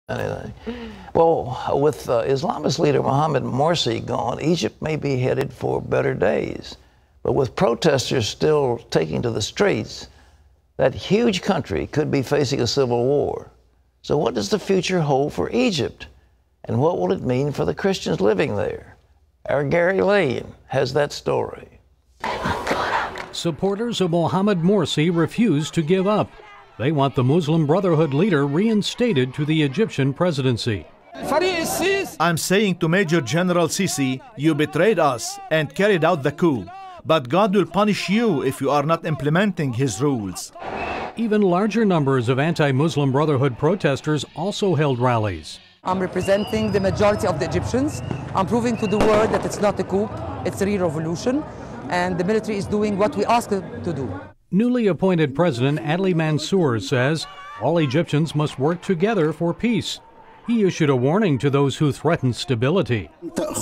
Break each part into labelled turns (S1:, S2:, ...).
S1: anything. Well, with Islamist leader Mohammed Morsi gone, Egypt may be headed for better days. But with protesters still taking to the streets, that huge country could be facing a civil war. So what does the future hold for Egypt? And what will it mean for the Christians living there? Our Gary Lane has that story.
S2: Supporters of Mohammed Morsi refuse to give up. They want the Muslim Brotherhood leader reinstated to the Egyptian presidency.
S3: I'm saying to Major General Sisi, you betrayed us and carried out the coup. But God will punish you if you are not implementing his rules.
S2: Even larger numbers of anti-Muslim Brotherhood protesters also held rallies.
S4: I'm representing the majority of the Egyptians. I'm proving to the world that it's not a coup, it's a real revolution, and the military is doing what we ask it to do.
S2: Newly appointed President Adli Mansour says all Egyptians must work together for peace. He issued a warning to those who threaten stability.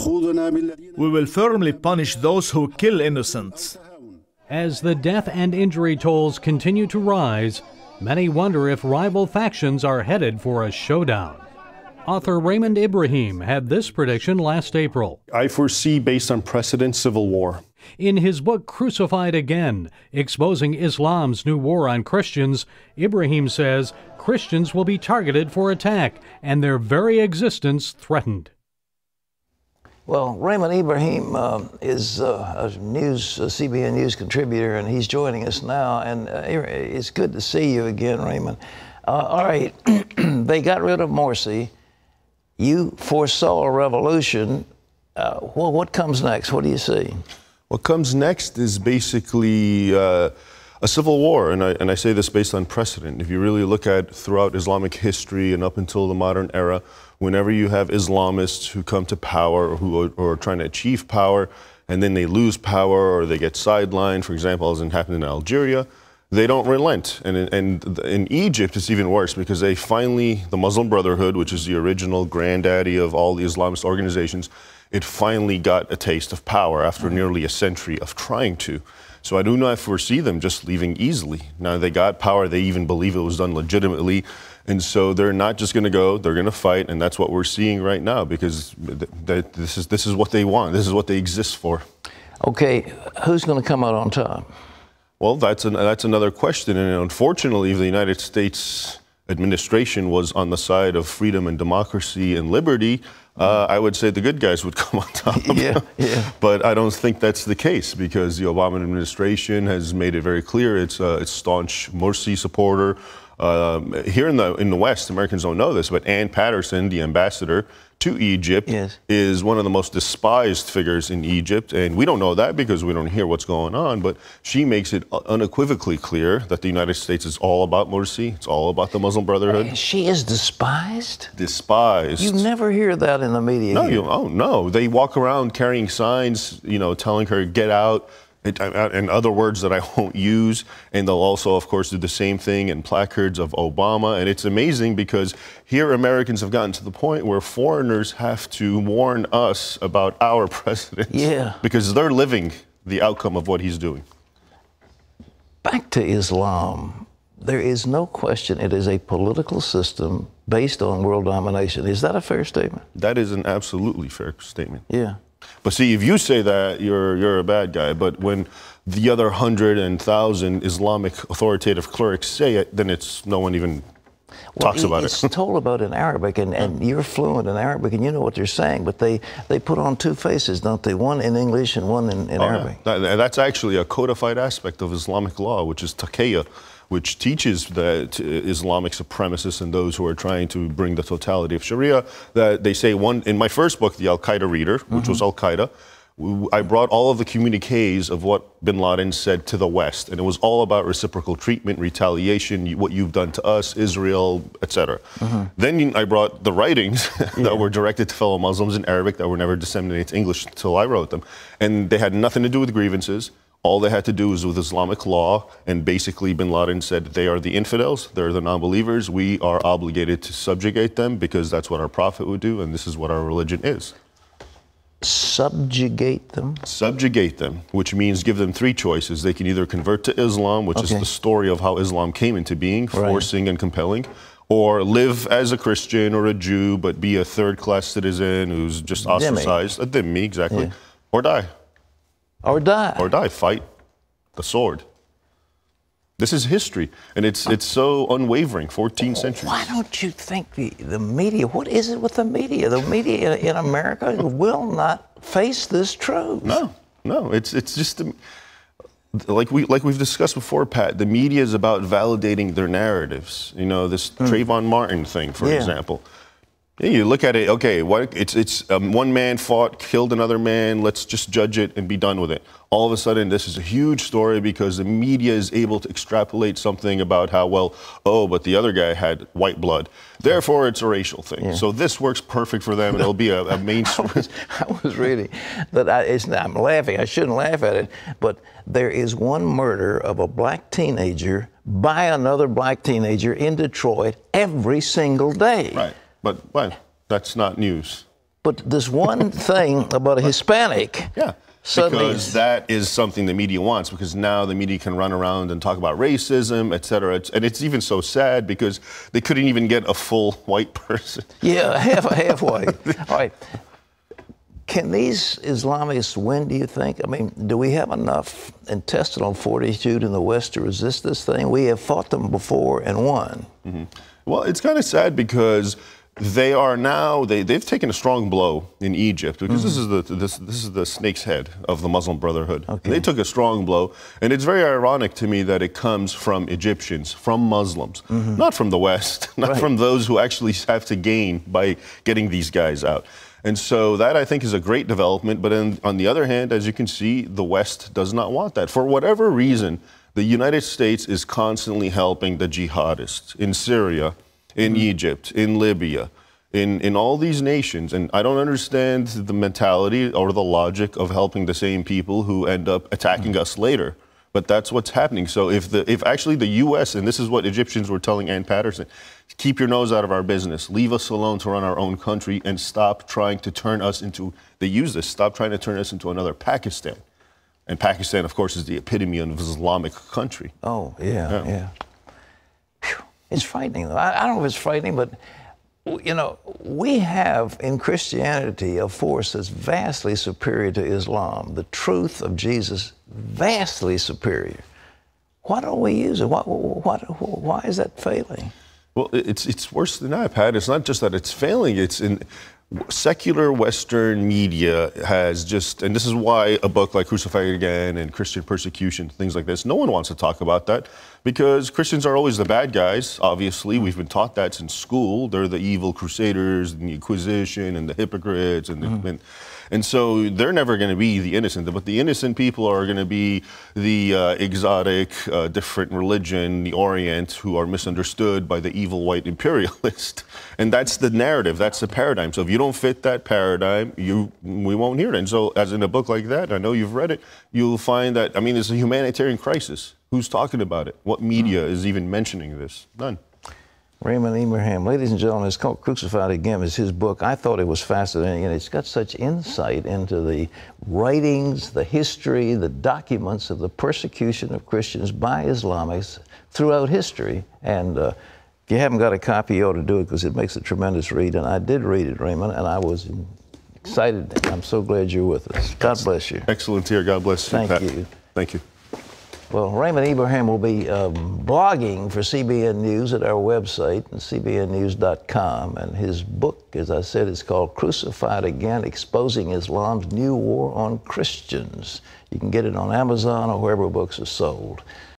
S3: We will firmly punish those who kill innocents.
S2: As the death and injury tolls continue to rise, many wonder if rival factions are headed for a showdown. Author Raymond Ibrahim had this prediction last April.
S5: I foresee, based on precedent, civil war.
S2: In his book Crucified Again, Exposing Islam's New War on Christians, Ibrahim says Christians will be targeted for attack and their very existence threatened.
S1: Well, Raymond Ibrahim is a CBN News contributor, and he's joining us now. And it's good to see you again, Raymond. All right, they got rid of Morsi. You foresaw a revolution. Well, what comes next? What do you see?
S5: What comes next is basically a civil war, and I say this based on precedent. If you really look at throughout Islamic history and up until the modern era, whenever you have Islamists who come to power or who are trying to achieve power, and then they lose power or they get sidelined, for example, as happened in Algeria, they don't relent. And in Egypt, it's even worse because they finally, the Muslim Brotherhood, which is the original granddaddy of all the Islamist organizations, it finally got a taste of power after nearly a century of trying to. So I do not foresee them just leaving easily. Now they got power, they even believe it was done legitimately, and so they're not just going to go, they're going to fight, and that's what we're seeing right now because this is what they want, this is what they exist for.
S1: Okay, who's going to come out on top?
S5: Well, that's another question, and unfortunately the United States administration was on the side of freedom and democracy and liberty, I would say the good guys would come on top.
S1: Yeah.
S5: But I don't think that's the case because the Obama administration has made it very clear it's a staunch Morsi supporter. Here in the West, Americans don't know this, but Ann Patterson, the ambassador to Egypt, is one of the most despised figures in Egypt. And we don't know that because we don't hear what's going on, but she makes it unequivocally clear that the United States is all about Morsi. It's all about the Muslim Brotherhood.
S1: She is despised?
S5: Despised.
S1: You never hear that in the media.
S5: No, no. They walk around carrying signs, telling her, get out. And other words that I won't use, and they'll also, of course, do the same thing in placards of Obama. And it's amazing because here Americans have gotten to the point where foreigners have to warn us about our president.
S1: Yeah.
S5: Because they're living the outcome of what he's doing.
S1: Back to Islam. There is no question it is a political system based on world domination. Is that a fair statement?
S5: That is an absolutely fair statement.
S1: Yeah.
S5: But see, if you say that, you're a bad guy. But when the other 100,000 Islamic authoritative clerics say it, then no one even talks about it.
S1: It's told about in Arabic, and you're fluent in Arabic, and you know what they're saying. But they put on two faces, don't they? One in English and one in Arabic.
S5: Yeah. That's actually a codified aspect of Islamic law, which is taqiyya, which teaches that Islamic supremacists and those who are trying to bring the totality of Sharia, that they say in my first book, The Al-Qaeda Reader, which was Al-Qaeda, I brought all of the communiques of what bin Laden said to the West, and it was all about reciprocal treatment, retaliation, what you've done to us, Israel, etc. Then I brought the writings that were directed to fellow Muslims in Arabic that were never disseminated to English until I wrote them, and they had nothing to do with grievances. All they had to do was with Islamic law, and basically bin Laden said they are the infidels, they're the non-believers, we are obligated to subjugate them because that's what our prophet would do, and this is what our religion is.
S1: Subjugate them?
S5: Subjugate them, which means give them three choices. They can either convert to Islam, which is the story of how Islam came into being, forcing and compelling, or live as a Christian or a Jew, but be a third-class citizen who's just ostracized. A dhimmi, exactly.
S1: Yeah.
S5: Or die.
S1: Or die.
S5: Or die. Fight the sword. This is history, and it's so unwavering, 14 centuries.
S1: Why don't you think the media, what is it with the media? The media in America will not face this truth.
S5: No, it's just... Like we've discussed before, Pat, the media is about validating their narratives. You know, this Trayvon Martin thing, for example. Yeah, you look at it, okay, it's one man fought, killed another man, let's just judge it and be done with it. All of a sudden, this is a huge story because the media is able to extrapolate something about how, well, oh, but the other guy had white blood. Therefore, it's a racial thing. Yeah. So this works perfect for them, and it'll be a mainstream.
S1: I was reading that I'm laughing. I shouldn't laugh at it, but there is one murder of a black teenager by another black teenager in Detroit every single day.
S5: Right. But well, that's not news.
S1: But this one thing about a Hispanic.
S5: Yeah. Because that is something the media wants, because now the media can run around and talk about racism, et cetera. And it's even so sad because they couldn't even get a full white person.
S1: Yeah, half white. All right. Can these Islamists win, do you think? I mean, do we have enough intestinal fortitude in the West to resist this thing? We have fought them before and won. Mm-hmm.
S5: Well, it's kind of sad because they are now, they've taken a strong blow in Egypt, because this is the snake's head of the Muslim Brotherhood. Okay. And they took a strong blow, and it's very ironic to me that it comes from Egyptians, from Muslims, not from the West, not from those who actually have to gain by getting these guys out. And so that, I think, is a great development. But on the other hand, as you can see, the West does not want that. For whatever reason, the United States is constantly helping the jihadists in Syria, in Egypt, in Libya, in all these nations. And I don't understand the mentality or the logic of helping the same people who end up attacking us later. But that's what's happening. So if actually the U.S., and this is what Egyptians were telling Ann Patterson, keep your nose out of our business, leave us alone to run our own country, and stop trying to turn us into, they use this, stop trying to turn us into another Pakistan. And Pakistan, of course, is the epitome of an Islamic country.
S1: Oh, yeah. Whew. It's frightening, though. I don't know if it's frightening, but, you know, we have in Christianity a force that's vastly superior to Islam. The truth of Jesus, vastly superior. Why don't we use it? Why is that failing?
S5: Well, it's worse than that, Pat. It's not just that it's failing. It's in secular Western media has just, and this is why a book like Crucified Again and Christian Persecution, things like this, no one wants to talk about that, because Christians are always the bad guys. Obviously, we've been taught that since school. They're the evil crusaders and the Inquisition and the hypocrites, and so they're never going to be the innocent. But the innocent people are going to be the exotic, different religion, the Orient, who are misunderstood by the evil white imperialist. And that's the narrative. That's the paradigm. So if you don't fit that paradigm, we won't hear it. And so, as in a book like that, I know you've read it, you'll find that, I mean, it's a humanitarian crisis. Who's talking about it? What media is even mentioning this? None.
S1: Raymond Ibrahim, ladies and gentlemen, it's called Crucified Again. It's his book. I thought it was fascinating, and it's got such insight into the writings, the history, the documents of the persecution of Christians by Islamists throughout history. And if you haven't got a copy, you ought to do it, because it makes a tremendous read. And I did read it, Raymond, and I was excited. I'm so glad you're with us. God bless you.
S5: Excellent to hear. God bless you, Pat.
S1: Thank you.
S5: Thank you.
S1: Well, Raymond Ibrahim will be blogging for CBN News at our website, cbnnews.com. And his book, as I said, is called Crucified Again, Exposing Islam's New War on Christians. You can get it on Amazon or wherever books are sold.